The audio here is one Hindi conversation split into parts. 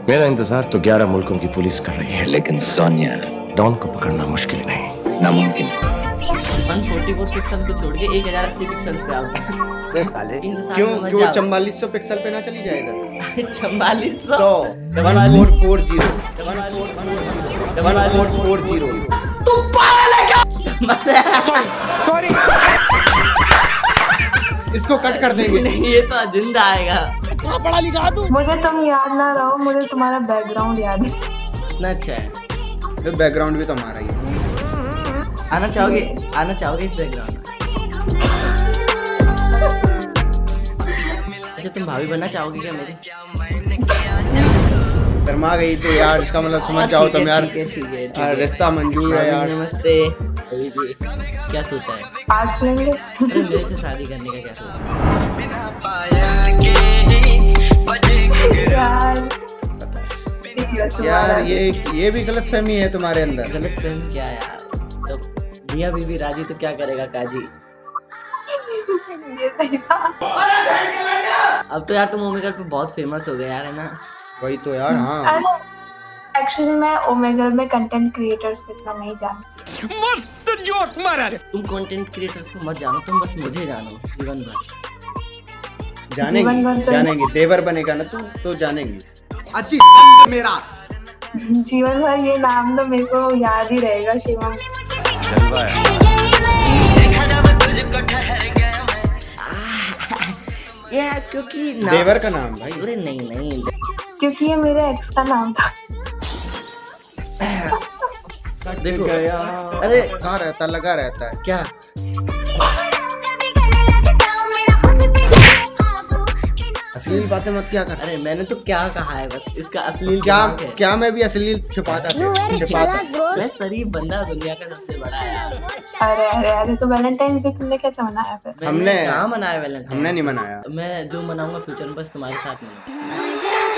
मेरा इंतजार तो 11 मुल्कों की पुलिस कर रही है, लेकिन सोनिया डॉन को पकड़ना मुश्किल नहीं, नामुमकिन। 144 पिक्सल को छोड़ के 1080 पिक्सल पे आउट है। साले क्यों 4400 पिक्सल पे ना चली जाए इधर? 4400 1440 1440 तू पागल है क्या? सॉरी इसको कट कर देंगे। नहीं, ये तो जिंदा आएगा। पढ़ा लिखा तू। मुझे तुम याद ना रहो, मुझे तुम्हारा बैकग्राउंड याद है। इतना अच्छा है। तो बैकग्राउंड भी तो हमारा ही है। आना चाहोगे इस बैकग्राउंड में? अच्छा, तुम भाभी बनना चाहोगे क्या मेरी? शर्मा गई तो यार, इसका मतलब समझ जाओ तुम यार। ठीक है। रिश्ता मंजूर है यार। नमस्ते। क्या सोचा है? आज लेंगे। अरे मेरे से शादी करने का क्या सोचा है? यार ये भी गलत फहमी है तुम्हारे अंदर। गलत फहमी क्या यार? तो मियां बीवी राजी तो क्या करेगा काजी। अब तो यार तुम ओमेगल पे बहुत फेमस हो गए यार, है ना? वही तो यार। हाँ एक्चुअली मैं ओमेगल में कंटेंट क्रिएटर्स को इतना नहीं जानती। मस्त जोक मारा रे। तुम कंटेंट क्रिएटर्स को मत जानो, तुम बस मुझे जानो जीवन भर। जानेंगे देवर बनेगा ना तू तो जानेंगे। अच्छी मेरा जीवन भर ये नाम तो मेरे को याद ही रहेगा। शिवम यार क्योंकि देवर का नाम भाई। अरे नहीं क्योंकि ये मेरे एक्स का नाम था। देखो अरे कहाँ रहता, लगा रहता है क्या? अश्लील बातें मत क्या कर। अरे मैंने तो क्या कहा है, बस इसका अश्लील क्या मैं भी अश्लील छिपाता मैं शरीफ बंदा दुनिया का सबसे बड़ा यार। अरे तो वैलेंटाइन डे तुमने कैसे मनाया फिर? हमने कहाँ मनाया वैलेंटाइन? हमने नहीं मनाया। मैं जो मनाऊंगा फ्यूचर में बस तुम्हारे साथ मनाऊंगा।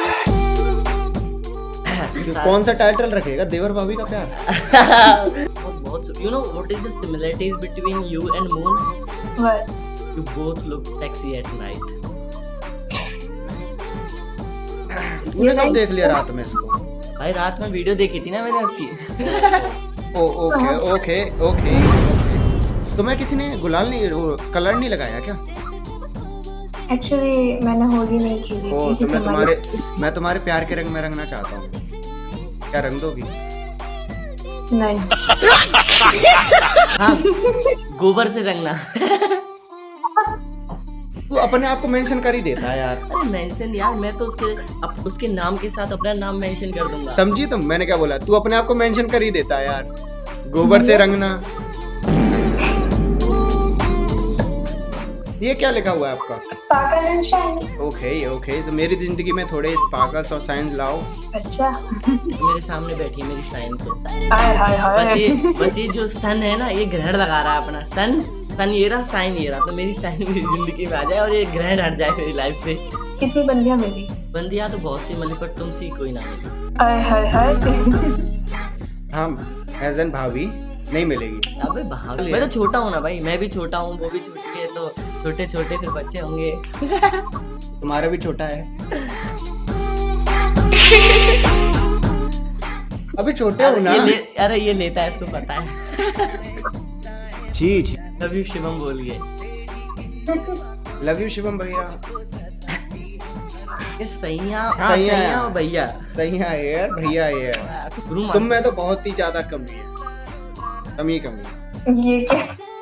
कौन सा टाइटल रखेगा? देवर भाभी का प्यार। बहुत you know what is the similarities between you and Moon? What? You both look sexy at night. तूने कब देख लिया रात में इसको? भाई रात में वीडियो देखी थी ना मैंने उसकी। ओके। तो मैं किसी ने गुलाल नहीं, कलर नहीं लगाया क्या? एक्चुअली मैंने होली नहीं खेली थी। तो मैं तुम्हारे प्यार के रंग में रंगना चाहता हूँ। क्या रंग दोगी? नहीं। हाँ, गोबर से रंगना। तू अपने आप को मेंशन कर ही देता है यार। अरे मेंशन यार, मैं तो उसके नाम के साथ अपना नाम मेंशन कर दूंगा। समझी तुम? मैंने क्या बोला? तू अपने आप को मेंशन कर ही देता है यार। गोबर से रंगना। ये क्या लिखा हुआ है आपका? Sparkle and shine. ओके तो मेरी जिंदगी में थोड़े स्पार्कल्स और शाइन लाओ। अच्छा। मेरे सामने बैठी है मेरी शाइन तो। हाय। बस ये जो सन है ना, ये ग्रहण लगा रहा है अपना। सन ये रहा, साइन ये रहा। तो मेरी साइन मेरी जिंदगी में आ जाए और ये ग्रहण हट जाए मेरी लाइफ से। कितनी बंदियां मिली? बंदियां तो बहुत सी मिली, पर तुमसे कोई ना मिली। हाय। हाँ एज एन भाभी नहीं मिलेगी। अबे भाभी, मैं तो छोटा हूँ ना भाई, मैं भी छोटा हूँ, वो भी छोटी है, तो छोटे फिर बच्चे होंगे। तुम्हारा भी छोटा है। अभी छोटे हो ना। अरे ये लेता है, इसको पता है। जी लव यू शिवम बोल गए। लव यू शिवम भैया। सैया भैया। सही है यार, भैया है। तुम में तो बहुत ही ज्यादा कमी है। ये क्या?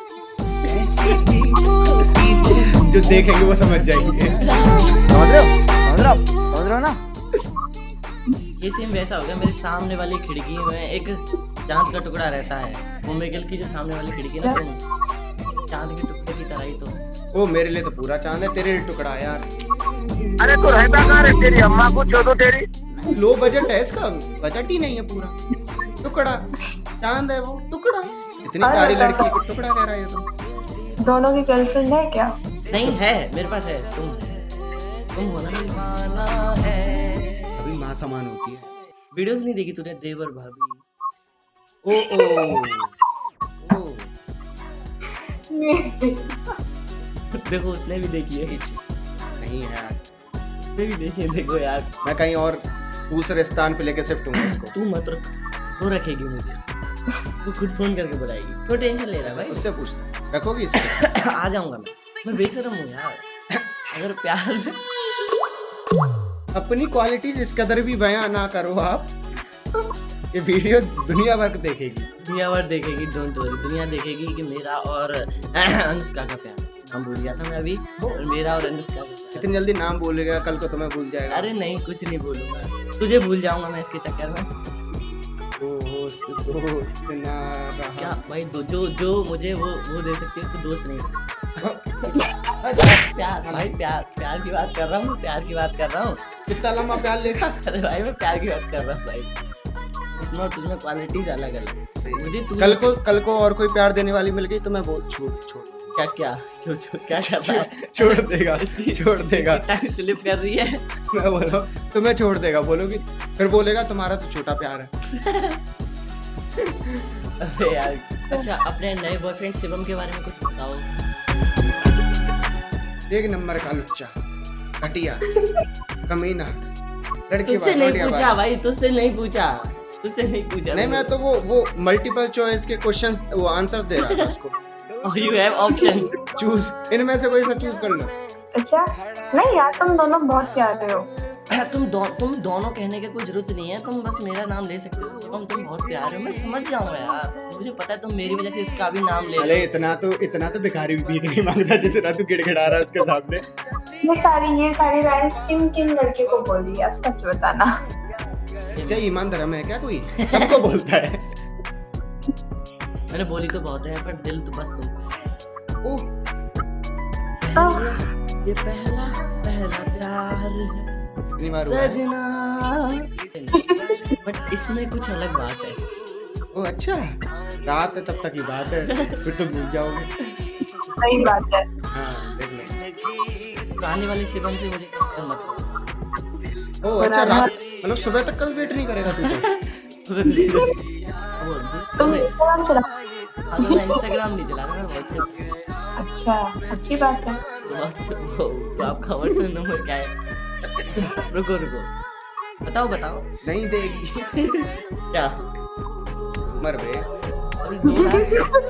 जो देखेंगे वो समझ जाएंगे। समझ रहे हो ना? ये सेम वैसा हो गया। मेरे सामने वाली खिड़की में एक चांद का टुकड़ा रहता है। ओमेगल की जो सामने वाली खिड़की ना, तुम चांद के टुकड़े की तरह ही तो। वो मेरे लिए तो पूरा चांद है, तेरे लिए टुकड़ा यार। अरे तो रहता कहाँ रे? तेरी अम्मा को छोड़ो। तेरी लो बजट है, इसका बजट ही नहीं है पूरा। टुकड़ा चांद है, वो टुकड़ा। इतनी प्यारी लड़की को टुकड़ा कह रहा है तो। दोनों की गर्लफ्रेंड है क्या? नहीं है, मेरे पास है। तुम हो ना। अभी माँ समान होती है। वीडियोस नहीं देखी तूने? देवर भाभी। ओ देखो उसने भी देखी है। नहीं है यार, उसने भी देखी है। देखो यार, मैं कहीं और दूसरे स्थान पे लेके शिफ्ट हूँ उसको। तू मत रख, वो रखेगी मुझे, वो खुद फोन करके बुलाएगी। क्यों टेंशन ले रहा है भाई? उससे पूछता रखोगी इसको? आ जाऊंगा मैं बेशरम हूँ यार। अगर प्यार में अपनी क्वालिटीज इस कदर भी बयां ना करो आप, ये वीडियो दुनिया भर देखेगी। दुनिया भर देखेगी, डोंट वरी, दुनिया देखेगी कि मेरा और अनुष्का का प्यार। नाम भूल गया था मैं अभी, मेरा और अनुष्का का प्यार। इतनी जल्दी नाम बोलेगा, कल को तुम्हें भूल जाएगा। अरे नहीं, कुछ नहीं बोलूंगा, तुझे भूल जाऊंगा मैं इसके चक्कर में। दोस्त ना रहा। क्या भाई, जो मुझे वो दे सकती है, तो दोस्त नहीं। प्यार भाई, प्यार की बात कर रहा हूँ, प्यार की बात कर रहा हूँ। कितना लंबा प्यार लेगा? अरे भाई मैं प्यार की बात कर रहा हूँ भाई। इसमें तुझमें क्वालिटीज अलग अलग। मुझे कल को और कोई प्यार देने वाली मिल गई तो मैं बहुत छोड़ क्या क्या कर रहा है? छोड़ देगा टाइम स्लिप कर रही है। मैं बोलो तुम्हें छोड़ देगा, बोलोगी फिर बोलेगा तुम्हारा तो छोटा प्यार है। अरे यार, अच्छा अपने नए बॉयफ्रेंड शिवम के बारे में कुछ बताओ। एक नंबर का लुच्चा, घटिया, कमीना, लड़की। तुझसे नहीं पूछा भाई, तुझसे नहीं पूछा। नहीं, मैं तो वो मल्टीपल चॉइस के क्वेश्चंस वो आंसर दे रहा था उसको। You have options. चूज, इनमें से कोई सा चूज कर लो। अच्छा नहीं यार, तुम दोनों बहुत प्यारे हो। तुम दोनों कहने की कोई जरूरत नहीं है, तुम बस मेरा नाम ले सकते हो। तुम बहुत प्यारे हो, मैं समझ जाऊंगा यार, मुझे पता है तुम मेरी वजह से इसका भी नाम ले। अरे इतना तो भिखारी भी नहीं मांगता जितना तू गिड़गिड़ा रहा है उसके सामने। ये सारी लाइंस किन लड़के को बोली, अब सच बताना। इसका ईमान धर्म है क्या कोई? सबको बोलता है। मैंने बोली तो बहुत है, पर दिल तो बस तुम। ये पहला प्यार है सजना। बट इसमें कुछ अलग बात है। ओ अच्छा, रात है तब तक ही बात है, फिर तो भूल जाओगे। सही बात है। हाँ देख लो, पुराने वाले शिवम से मुझे मतलब। ओ अच्छा, रात मतलब सुबह तक कल वेट नहीं करेगा तू? तुम इंस्टाग्राम चला? हाँ, तो मैं इंस्टाग्राम नहीं चला रहा, मैं व्हाट्सएप। अच्छा, अच्छी बात है। तो आपका व्हाट्सएप नंबर क्या है? रुको बताओ नहीं देगी। क्या मर बे। अरे 2 लाख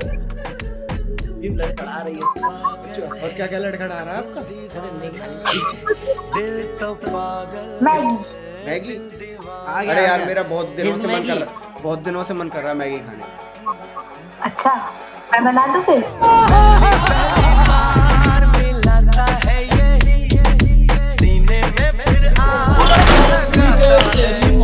लड़खड़ा रही है उसकी। और क्या लड़खड़ा रहा है आपका? अरे नहीं खाली मैगी। अरे यार मेरा बहुत दिनों से मन कर रहा है मैगी खाने। अच्छा, मैं बना दूं फिर? सीने में फिर